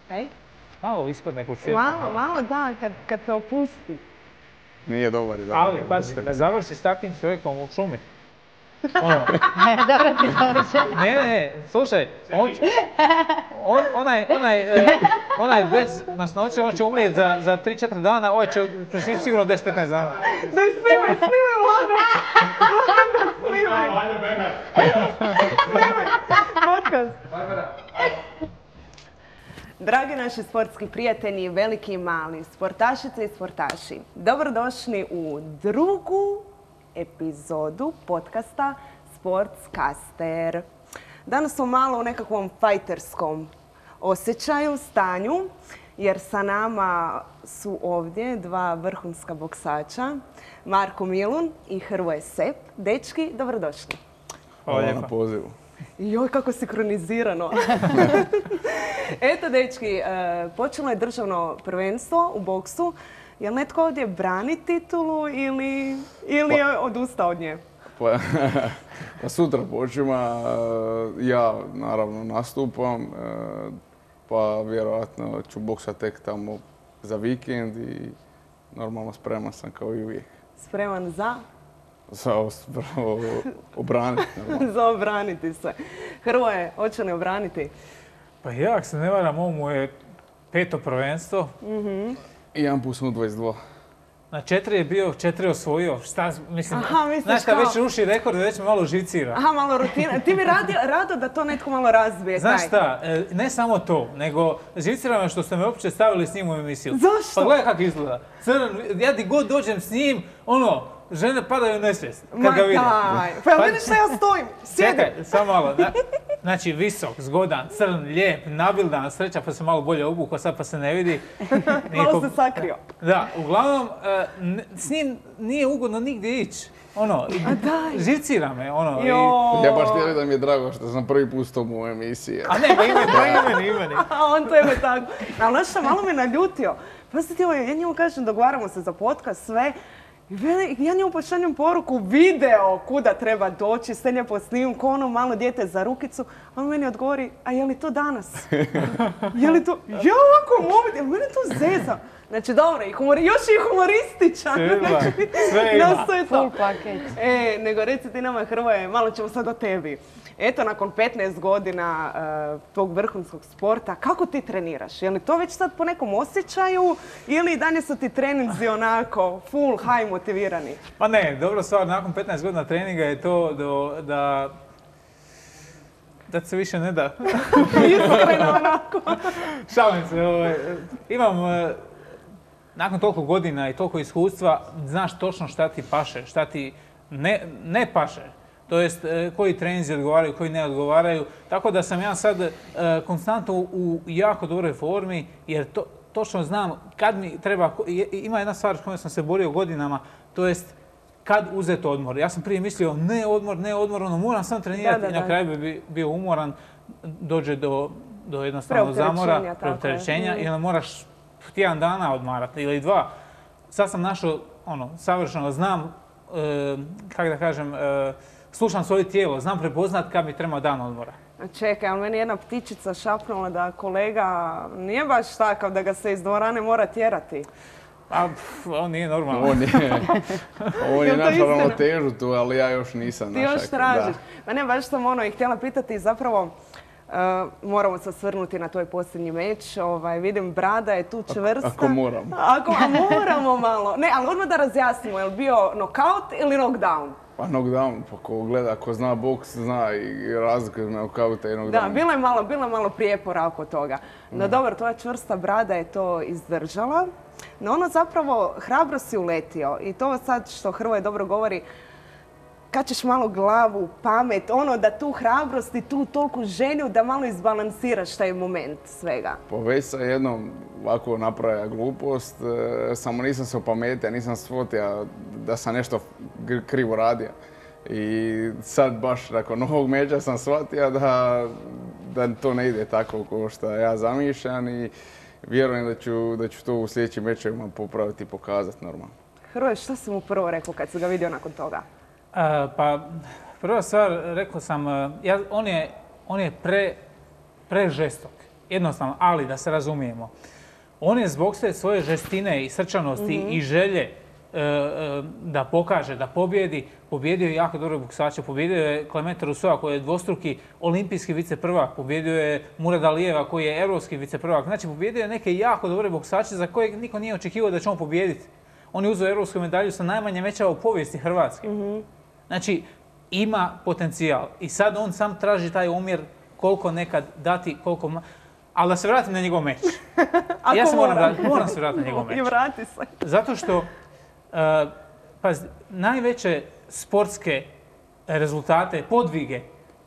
Ej? Malo ispod nekog svijeta. Malo da, kad se opusti. Nije dobar i da. Ali, pazite, ne završi s takvim čovjekom u šumi. Dobro ti dođe. Ne, slušaj, onaj bez masnoće, on će umrijeti za 3-4 dana, ovaj će preživjeti sigurno 10-15 dana. Daj snimaj, Vlada! Vlada, snimaj! Podcast. Dragi naši sportski prijatelji, veliki i mali, sportašice i sportaši, dobrodošli u drugu epizodu podcasta Sportskaster. Danas smo malo u nekakvom fajterskom osjećaju, stanju, jer sa nama su ovdje dva vrhunska boksača, Marko Milun i Hrvoje Sepp. Dečki, dobrodošli. Hvala na pozivu. Joj, kako sinkronizirano. Eto, dečki, počelo je državno prvenstvo u boksu. Je li netko ovdje brani titulu ili je odustao od nje? Pa sutra počima, ja naravno nastupam, pa vjerojatno ću boksat tek tamo za vikend i normalno spreman sam kao i uvijek. Spreman za? Za obraniti. Za obraniti se. Hrvoje, hoće li obraniti? Pa ja, ako se ne varam, ovo mu je 5. prvenstvo. I 1+22. Na 4 je bio, 4 osvojio. Šta, mislim, Aha, misliš znaš šta, kao... već ruši rekord, već me malo živcira. Aha, malo rutina. Ti bi rado da to netko malo razbije. Znaš šta, ne samo to, nego živcira me što ste me uopće stavili s njim u emisiju. Zašto? Pa gledaj kako izgleda. Ja di god dođem s njim, žene padaju u nesvijest kad ga vidim. Pa jel vidiš šta ja stojim? Sjedi. Čekaj, samo malo. Znači, visok, zgodan, crn, lijep, nabildan, sreća pa se malo bolje obukao, sad pa se ne vidi. Malo se sakrio. Da, uglavnom, s njim nije ugodno nigdje ići. Živcira me, Ja baš htjeli da mi je drago što sam prvi put s tom u emisiji. A ne, imeni. On tebe tako. Ali znaš šta, malo me naljutio. Pazite, ja njemu kažem, dogovaramo se za podcast, sve. Ja njemu pošaljem poruku, video kuda treba doći, sve lijepo snimim, ko ono malo dijete za rukicu. On meni odgovori, a je li to danas? Je li to? Ja ovako mobitel, mene to zeza. Znači dobro, još i humorističan. Sve ima. Full paket. Nego reci ti nama, Hrvoje, malo ćemo sad o tebi. Eto, nakon 15 godina tog vrhunskog sporta, kako ti treniraš? Je li to već sad po nekom osjećaju ili i dalje su ti treninzi onako full high motivirani? Pa ne, dobro stvar, nakon 15 godina treninga je to da se više ne da. Iskreno onako. Šalim se, imam nakon toliko godina i toliko iskustva, znaš točno šta ti paše, šta ti ne paše. To jest, koji treninzi odgovaraju, koji ne odgovaraju. Tako da sam ja sad konstantno u jako dobroj formi, jer točno znam kad mi treba... Ima jedna stvar s kojom sam se borio godinama, to jest kad uzeti odmor. Ja sam prije mislio ne odmor, moram sam trenirati i na kraju bi bio umoran, dođe do jednostavno zamora, preopterećenja i onda moraš tjedan dana odmarati ili 2. Sad sam našao, savršeno znam, kako da kažem, slušam svoje tijelo, znam prepoznat kad mi treba dan odmora. Čekaj, ali meni jedna ptičica šapnula da kolega nije baš takav da ga se iz dvorane mora tjerati. Pa, on nije normalno. On je našao ravnotežu tu, ali ja još nisam našao. Ti još tražiš. Ma ne, baš sam i htjela pitati zapravo, moramo se osvrnuti na tvoj posljednji meč. Vidim, brada je tu čvrsta. Ako moramo. Moramo malo. Ne, ali odmah da razjasnimo, je li bio knockout ili knockdown? Pa knockdown, pa ko gleda, ko zna boks, zna i razliku između knockouta i knockdowna. Da, bilo je malo prijepora oko toga. No dobro, tvoja čvrsta brada je to izdržala. No zapravo hrabro si uletio i to sad što Hrvoje dobro govori, kad ćeš malo glavu, pamet, da tu hrabrost i tu toliku želju da malo izbalansiraš taj moment svega. Pa već sam jednom ovako napravio glupost, samo nisam se opametio, nisam shvatio da sam nešto krivo radio. I sad baš nakon ovog meča sam shvatio da to ne ide tako kao što ja zamišljam i vjerujem da ću to u sljedećim mečevima popraviti i pokazati normalno. Hrvoje, što si mu prvo rekao kad si ga vidio nakon toga? Pa, prva stvar, rekao sam, on je prežestok. Jednostavno, ali da se razumijemo. On je zbog svoje žestine i srčanosti i želje da pokaže, da pobjedi, pobjedio je jako dobro boksača, pobjedio je Clementa Rousseau koji je dvostruki olimpijski viceprvak, pobjedio je Murada Alijeva koji je europski viceprvak. Znači, pobjedio je neke jako dobre boksače za koje niko nije očekivao da će on pobijediti. On je uzeo europsku medalju sa najmanje mečeva u povijesti Hrvatske. Znači, ima potencijal i sad on sam traži taj omjer koliko nekad dati, koliko... Ali da se vratim na njegov meč. Ja se moram se vratiti na njegov meč. I vrati se. Zato što najveće sportske rezultate, podvige,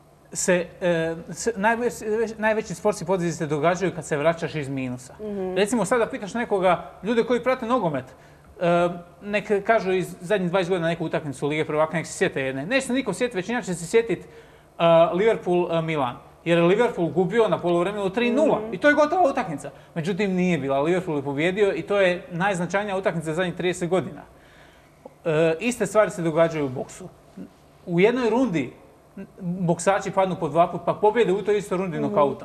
najveći sportski podvizi se događaju kad se vraćaš iz minusa. Recimo sada pitaš nekoga, ljude koji prate nogomet, nek kažu iz zadnjih 20 godina neku utakmicu Lige prvaka, nek se sjete jedne. Neće se niko sjetiti, većina će se sjetiti Liverpool-Milan. Jer je Liverpool gubio na poluvremenu 3:0 i to je gotova utakmica. Međutim, nije bila. Liverpool je pobjedio i to je najznačajnija utakmica zadnjih 30 godina. Iste stvari se događaju u boksu. U jednoj rundi boksači padnu po 2 puta pa pobjede u toj istoj rundi nokautom.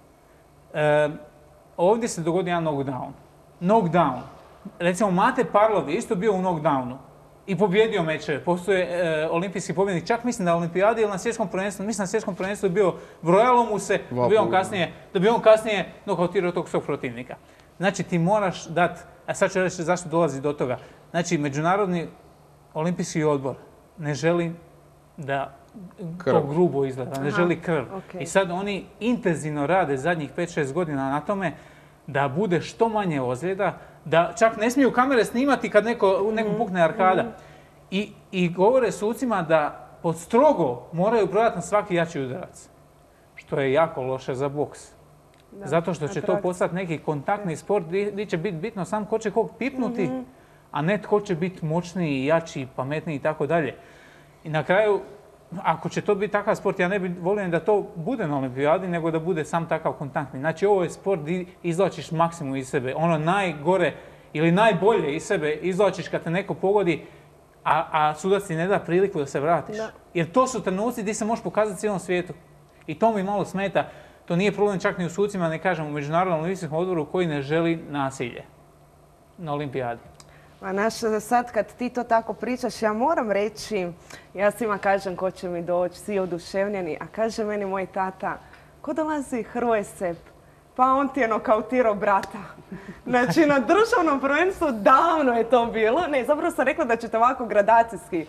Ovdje se dogodio jedan knockdown. Recimo, Mate Parlov je isto bio u knockdownu i pobjedio mečeve. Postoje olimpijski pobjednik, čak mislim na olimpijadi ili na svjetskom prvenstvu. Mislim na svjetskom prvenstvu je bio, brojalo mu se da bi on kasnije nokautirao tog svog protivnika. Znači, ti moraš dati, a sad ću reći zašto dolazi do toga. Znači, Međunarodni olimpijski odbor ne želi da to grubo izgleda, ne želi krv. I sad oni intenzivno rade zadnjih 5-6 godina na tome da bude što manje ozljeda, da čak ne smiju kamere snimati kad neku pukne arkada. I govore sucima da pod strogo moraju brojati na svaki jači udarac. Što je jako loše za boks. Zato što će to postati neki kontaktni sport gdje će biti bitno sam ko će kog pipnuti, a ne tko će biti moćniji, jači, pametniji i tako dalje. I na kraju, ako će to biti takav sport, ja ne bih volio da to bude na olimpijadi, nego da bude sam takav kontaktni. Znači, ovo je sport gdje izvlačiš maksimum iz sebe. Ono najgore ili najbolje iz sebe izvlačiš kad te neko pogodi, a sudac ti ne da priliku da se vratiš. Jer to su trenuci gdje se možeš pokazati cijelom svijetu. I to mi malo smeta. To nije problem čak ni u sucima, ne kažem, u Međunarodnom olimpijskom odboru koji ne želi nasilje na olimpijadi. Sad kad ti to tako pričaš, ja moram reći, ja svima kažem ko će mi doći, svi oduševljeni, a kaže meni moj tata, ko dolazi Hrvoje Sepp? Pa on ti je nokautirao brata. Znači, na državnom prvenstvu davno je to bilo. Ne, zapravo sam rekla da ćete ovako gradacijski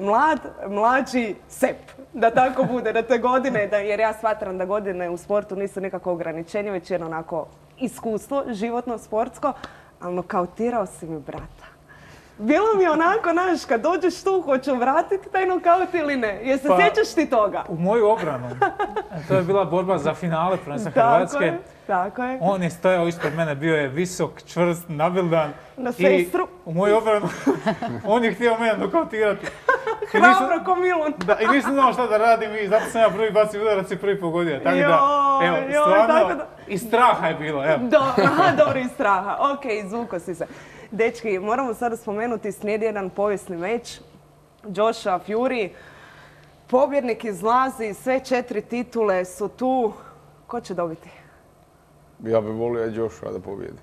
mlađi Sepp. Da tako bude, da te godine, jer ja smatram da godine u sportu nisu nikako ograničenje, već jedno onako iskustvo, životno, sportsko, ali nokautirao si mi brata. Bilo mi onako, znaš, kad dođeš tu, hoću vratiti taj nokaut ili ne? Jer se sjećaš ti toga? U moju obranu. To je bila borba za finale prvenstva Hrvatske. Tako je. On je stojao ispred mene, bio je visok, čvrst, nabildan. Na sestru. I u moju obranu on je htio mene nokautirati. Hrabro ko Milun. Da, i nisam znao šta da radim i zato sam ja prvi bacio udarac i prvi pogodio. Tako da, evo, stvarno, i straha je bilo, evo. Dobro, i straha. Ok, izvuko si se. Dečki, moramo sada spomenuti, slijedi jedan povijesni meč. Joshua Fury, pobjednik izlazi, sve 4 titule su tu. Ko će dobiti? Ja bih volio Joshua da pobjedi.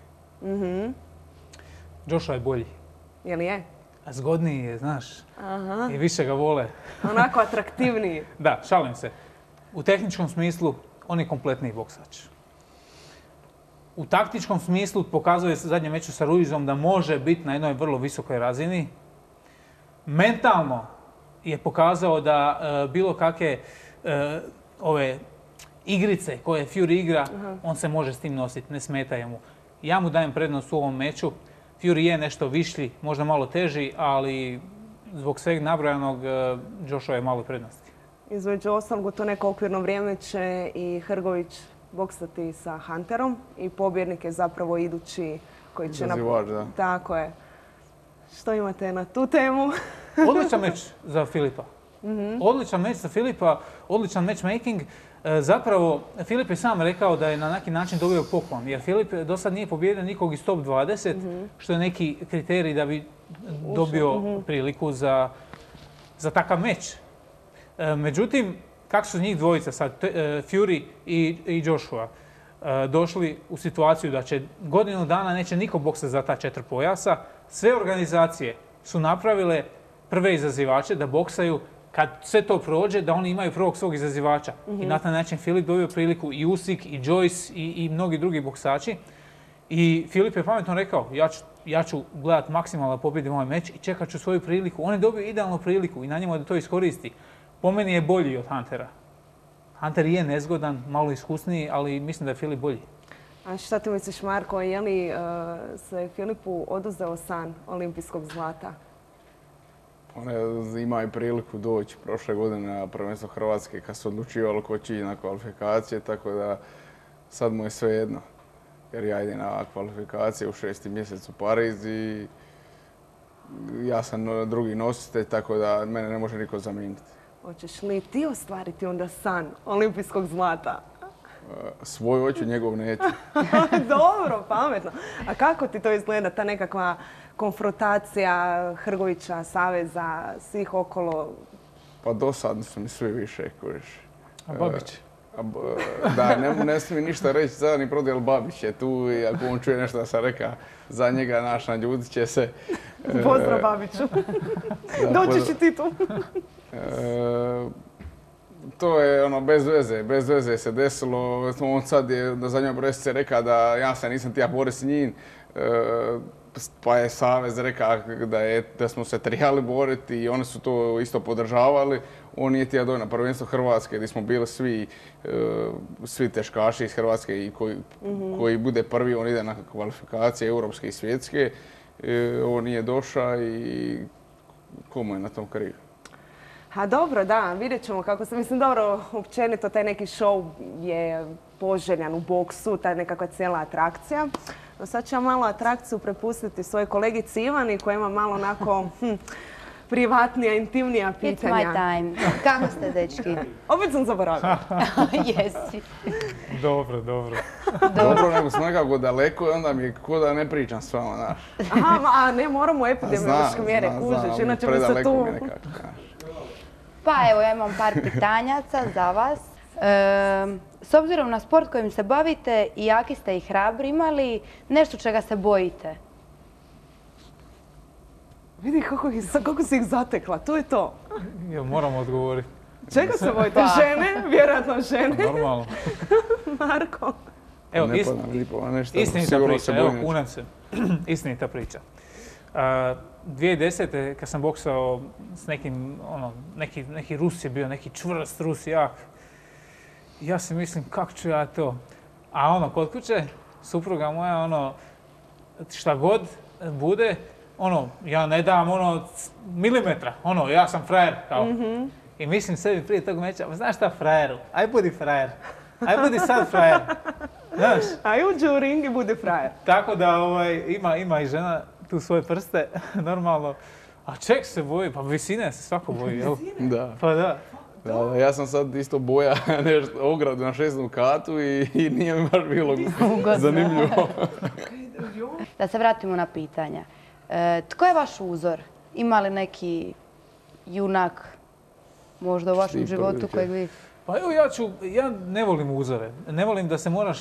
Joshua je bolji. Je li je? A zgodniji je, znaš. I više ga vole. Onako atraktivniji. Da, šalim se. U tehničkom smislu, on je kompletniji boksač. U taktičkom smislu pokazuje se zadnjem meču sa Ruizom da može biti na jednoj vrlo visokoj razini. Mentalno je pokazao da bilo kakve ove igrice koje Fury igra, on se može s tim nositi, ne smetaju mu. Ja mu dajem prednost u ovom meču. Fury je nešto višlji, možda malo teži, ali zbog sveg nabrojanog Joshua je malo prednosti. Između ostalog, u to neko okvirno vrijeme će i Hrgović boksati sa Hunterom i pobjednik je zapravo idući koji će... Izazivač, da. Tako je. Što imate na tu temu? Odličan meč za Filipa. Odličan meč za Filipa, odličan matchmaking. Zapravo, Filip je sam rekao da je na neki način dobio poklon, jer Filip do sad nije pobijedio nikog iz top 20, što je neki kriterij da bi dobio priliku za takav meč. Međutim, kako su njih dvojica sad, Fury i Joshua? došli u situaciju da će godinu dana neće niko boksati za ta 4 pojasa. Sve organizacije su napravile prve izazivače da boksaju. Kad sve to prođe, da oni imaju prvog svog izazivača. I na taj način Filip dobio priliku i Usyk, i Joyce, i mnogi drugi boksači. I Filip je pametno rekao, ja ću gledat maksimalno da pobjedim ovaj meč i čekat ću svoju priliku. On je dobio idealnu priliku i na njemu da to iskoristi. Po meni je bolji od Huntera. Hunter je nezgodan, malo iskusniji, ali mislim da je Filip bolji. A šta ti misliš, Marko, je li se Filipu oduzeo san olimpijskog zlata? On je imao i priliku doći prošle godine na prvenstvo Hrvatske kad se odlučivalo ko će ići na kvalifikacije, tako da sad mu je sve jedno. Jer ja idem na kvalifikacije u 6. mjesec u Pariz i ja sam drugi nositelj, tako da mene ne može niko zamijeniti. Hoćeš li ti ostvariti onda san olimpijskog zlata? Svoj hoću, njegov neću. Dobro, pametno. A kako ti to izgleda, ta nekakva konfrontacija Hrgovića, Saveza, svih okolo? Pa dosadni su mi svi više, kojiš. A Babić? Da, ne smije ništa reći sada ni protiv, jer Babić je tu i ako on čuje nešto da sam rekao za njega, naljudit će se. Pozdrav Babiću. Doći i ti tu. To je ono bez veze se desilo. On sad je na zadnjoj presici rekao da ja se nisam tija borit s njim, pa je Savez rekao da smo se trebali boriti i oni su to isto podržavali. On nije tija doći na prvenstvo Hrvatske gdje smo bili svi teškaši iz Hrvatske i koji bude prvi, on ide na kvalifikacije europske i svjetske. On nije došao i komu je na tom kriv? A dobro, da, vidjet ćemo kako se, mislim, dobro, općenito taj neki show je poželjan u boksu, ta nekakva cijela atrakcija. No sad ću ja malo atrakciju prepustiti svojoj kolegici Ivani koja ima malo onako privatnija, intimnija pitanja. It's my time. Kako ste, dečki? Opet sam zaboravila. Jesi. Dobro. Dobro, nego sam nekako daleko i onda mi je ko da ne pričam s vama, znaš. Aha, a ne, moramo epidemiološke mjere kužiš, inače bi se tu... Pa evo, ja imam par pitanjaca za vas. S obzirom na sport kojim se bavite, i jaki ste i hrabri, imali nešto čega se bojite? Vidi kako si ih zatekla, to je to. Jel moramo odgovoriti? Čega se bojite? Žene? Vjerojatno žene. Normalno. Marko. Evo, istinita priča, evo, kunem se. Istinita priča. 2010. kad sam boksao s nekim, neki Rus je bio, neki čvrst Rus, jak. Ja si mislim, kako ću ja to? A kod kuće, supruga moja, šta god bude, ja ne dam, milimetra, ja sam frajer, kao. I mislim sebi prije tog meča, znaš šta frajeru, aj budi frajer, aj budi sad frajer, znaš. Aj uđe u ring i budi frajer. Tako da ima i žena tu svoje prste, normalno. A ček se boji, pa visine se svako boji, jel? Da. Pa da. Ja sam sad isto boja ogradu na 6. katu i nije mi baš bilo zanimljivo. Da se vratimo na pitanja. Tko je vaš uzor? Ima li neki junak možda u vašem životu kojeg vi... Pa evo ja ne volim uzore. Ne volim da se moraš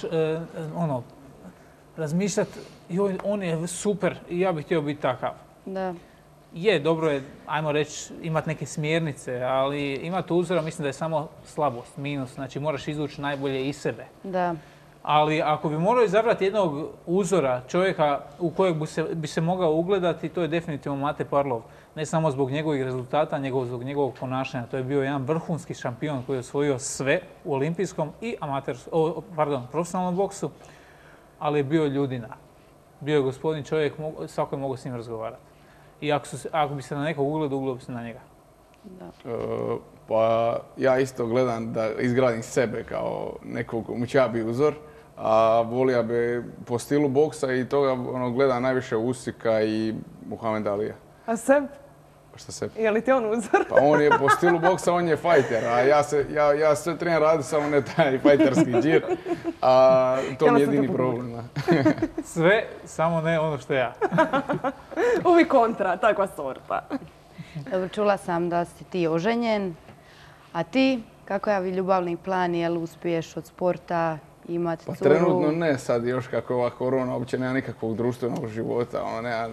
razmišljati, joj, on je super i ja bih htio biti takav. Da. Dobro je, ajmo reći, imati neke smjernice, ali imati uzora mislim da je samo slabost, minus. Znači moraš izvući najbolje iz sebe. Da. Ali ako bi morao izabrati jednog uzora, čovjeka u kojeg bi se mogao ugledati, to je definitivno Mate Parlov. Ne samo zbog njegovih rezultata, nego zbog njegovog ponašanja. To je bio jedan vrhunski šampion koji je osvojio sve u olimpijskom i profesionalnom boksu, ali je bio ljudina. Bio je gospodin čovjek, svako je mogao s njim razgovarati. I ako bi se na nekog ugledao bi se na njega. Da. Pa ja isto gledam da izgradim sebe kao nekog komu će ja biti uzor, a volio bi po stilu boksa i toga gledam najviše Usyka i Muhameda Alija. A Seb? Šta Seb? Je li ti on uzor? Pa on je po stilu boksa, on je fajter, a ja sve trebam raditi, samo ne taj fajterski džir, a to mi je jedini problem. Sve, samo ne ono što ja. Uvijek kontra, takva sorta. Dobro, čula sam da si ti oženjen, a ti, kako je ljubavni plan, jel uspiješ od sporta imati Pa curu. trenutno ne, sad još kako je ova korona, uopće nema nikakvog društvenog života, nema,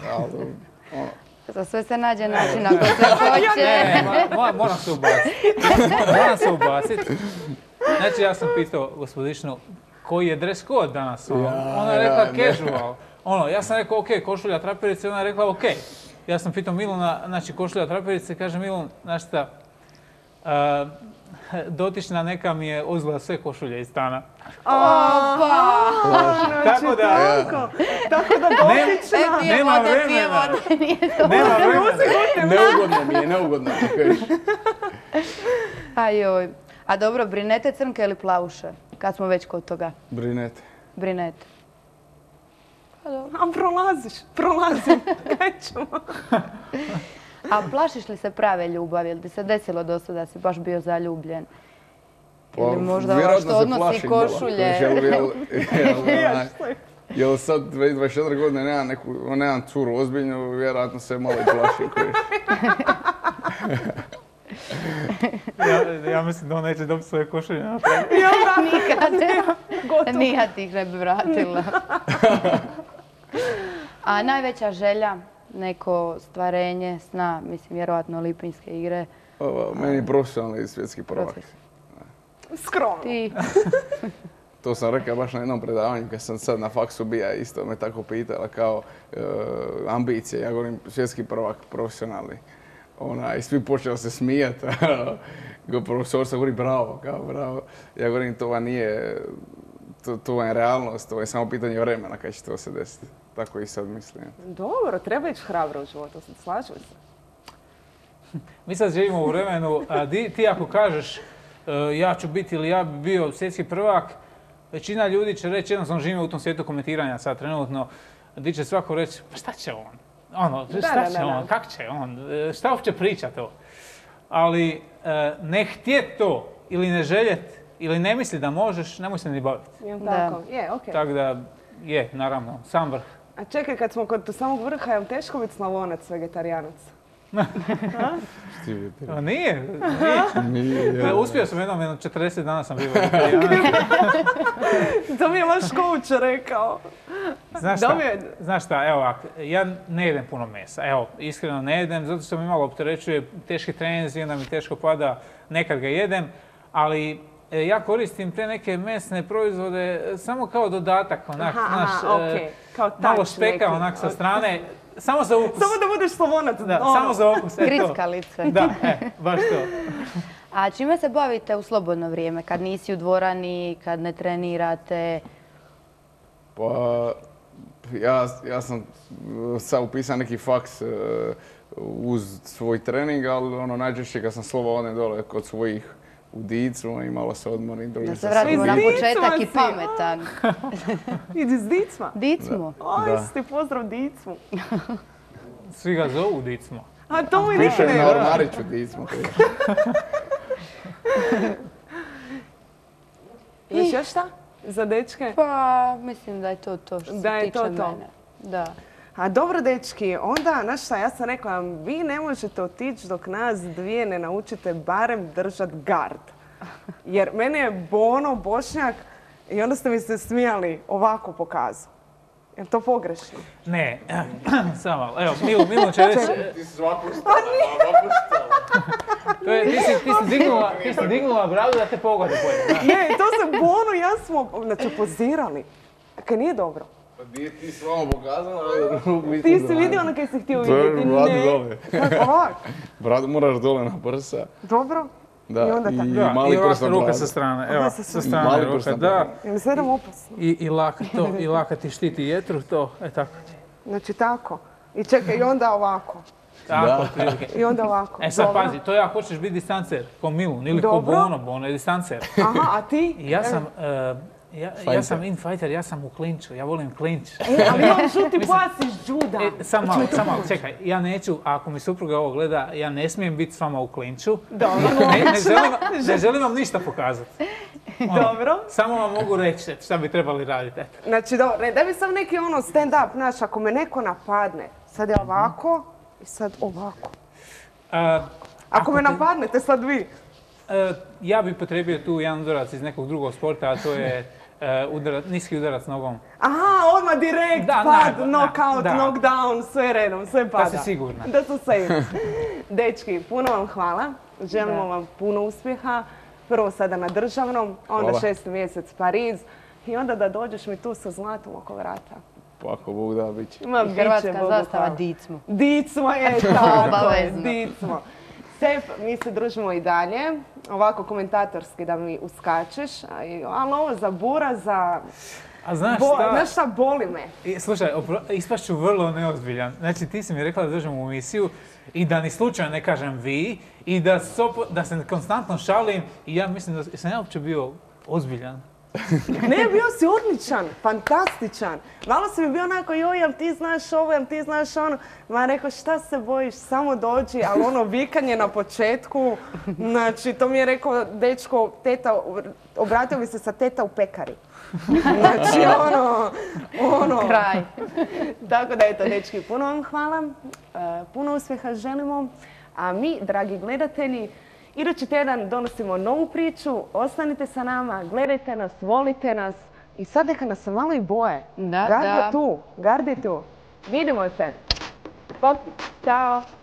Za sve se nađe način ako se hoće. Moram se ubaciti. Moram se ubaciti. Znači, ja sam pitao gospodičnu koji je dress code danas. Ona je rekla casual. Ja sam rekao ok, košulja, traperice, ona je rekla ok. Ja sam pitao Miluna, znači košulja, traperice, kaže Milun, znaš šta, dotična neka mi je uzela sve košulje iz stana. Tako da dotična. Nema vremena. Nema vremena. Neugodno mi je. Ajoj. A dobro, brinete crnke ili plavuše? Kad smo već kod toga. Brinete. Brinete. A prolazim. Kaj ćemo? A plašiš li se prave ljubavi? Ili ti se desilo do sada da si baš bio zaljubljen? Ili možda ovo što odnosi košulje? Jel sad 24 godine nemam curu ozbiljnu, vjerojatno se malo i plašim. Ja mislim da on neće dobiti svoje košulje. Nikad. Nija ti ih ne bi vratila. A najveća želja, neko stvarenje sna, mislim vjerojatno olimpijske igre. Meni profesionalni svjetski prvak. Skromno. Ti. To sam rekao baš na jednom predavanju kad sam sad na faksu bija, isto me tako pitala kao ambicije. Ja govorim svjetski prvak, profesionalni. I svi počeli se smijati. Profesor govori bravo, kao bravo. Ja govorim to vam nije, to vam je realnost, to je samo pitanje vremena kad će to se desiti. Tako i sad mislim. Dobro, treba ići hrabro u životu, slažem se. Mi sad živimo u vremenu, ti ako kažeš ja ću biti ili ja bi bio svjetski prvak, većina ljudi će reći, jednostavno živimo u tom svijetu komentiranja sad trenutno, gdje će svako reći, pa šta će on? Šta će on? Kak će on? Šta uopće priča to? Ali ne htjet to ili ne željet ili ne misli da možeš, nemoj se ni baviti. Tako, je, okej. Tako da, naravno, sam vrh. A čekaj, kad smo kod samog vrha, je li teško biti Slavonac, vegetarijanac? Nije. Uspio sam jednom, 40 dana sam bio vegetarijanac. To mi je vaš coach rekao. Znaš šta, evo ovak, ja ne jedem puno mesa. Evo, iskreno ne jedem, zato što mi malo opterećuje teški treninzi, onda mi teško pada, nekad ga jedem, ali ja koristim te neke mesne proizvode samo kao dodatak, onak, malo špeka onak sa strane, samo za ukus. Samo da budeš Slavonac. Da, samo za ukus. Grickalice. Da, baš to. A čime se bavite u slobodno vrijeme, kad nisi u dvorani, kad ne trenirate? Pa, ja sam sad upisao neki faks uz svoj trening, ali najčešće kad sam slobodan dole kod svojih u Dicmu i malo se odmorim. Da se vratimo na početak i pametan. Idi s Dicma? Dicmo. Ti pozdrav Dicmu. Svi ga zovu Dicmo. A to mi nikad ne. Na Ormariću Dicmo. Još šta? Za dečke? Pa, mislim da je to što se tiče mene. Da. A dobro, dečki, onda, znaš šta, ja sam rekla, vi ne možete otići dok nas dvije ne naučite barem držat gard. Jer mene je Bono, Bošnjak, i onda ste mi se smijali, ovako pokazao. Je li to pogrešno? Ne, samo malo. Evo, Milun će reći... Ti si ovako Ti si dignula bradu da te pogodi bolje. Ne, to se Bono i ja smo, znači, pozirali. Kaj nije dobro. Ti si vama pokazala, ti si vidio ono kaj si htio vidjeti. Bradu dole. Ovak. Bradu moraš dole na prsa. Dobro. Da, i onda tako. I mali prstom ruka sa strane. Evo, sa strane ruka, da. Je li sedam opasno? I laka ti štiti jetru, to, tako. Znači tako. I čekaj, i onda ovako. Tako, otprilike. I onda ovako. Sad pazi, to ja hoćeš biti distancer, ko Milun ili ko Bono je distancer. Aha, a ti? Ja sam infighter, ja sam u klinču, ja volim klinč. Ali imam žuti pas iz juda. Samo malo, čekaj, ja neću, ako mi supruga ovo gleda, ja ne smijem biti s vama u klinču. Dobro. Ne želim vam ništa pokazati. Dobro. Samo vam mogu reći šta bi trebali raditi. Znači, dobro, daj mi sam neki stand-up, znaš, ako me neko napadne, sad je ovako i sad ovako. Ako me napadnete, sad vi. Ja bih potrebio tu jedan uzorac iz nekog drugog sporta, a to je niski udarac nogom. Aha, odmah direkt, pad, knockout, knockdown, sve redom, sve pada. Da si sigurna. Da su safe. Dečki, puno vam hvala. Želimo vam puno uspjeha. Prvo sada na državnom, onda 6. mjesec Pariz. I onda da dođeš mi tu sa zlatom oko vrata. Pa ako Bog da, bit će. I Hrvatska zastava Dicmo. Dicmo je, tako je, Dicmo. Sef, mi se družimo i dalje, ovako komentatorski da mi uskačeš, ali ovo za bura, za... A znaš šta boli me? Slušaj, ispašću vrlo neozbiljan. Znači, ti si mi rekla da dođem u emisiju i da ni slučajno ne kažem vi i da se konstantno šalim i ja mislim da sam ja uopće bio ozbiljan. Ne, bio si odličan, fantastičan. Malo si mi bio onako, joj, jel ti znaš ovo, jel ti znaš ono. Ma rekao, šta se bojiš, samo dođi, ali ono vikanje na početku, znači to mi je rekao dečko, teta, obratio mi se sa teta u pekari. Znači ono... Kraj. Tako da eto, dečki, puno vam hvala, puno uspjeha želimo, a mi, dragi gledatelji, idući tjedan donosimo novu priču, ostanite sa nama, gledajte nas, volite nas i sad neka nas se malo i boje. Gardi tu. Vidimo se. Ćao.